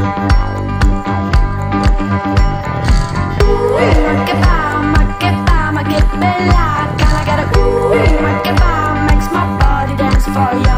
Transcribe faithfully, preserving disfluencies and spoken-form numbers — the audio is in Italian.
Ma che fa, ma che fa, ma che bella. Can I get a ooh, ma che fa, makes my body dance for you.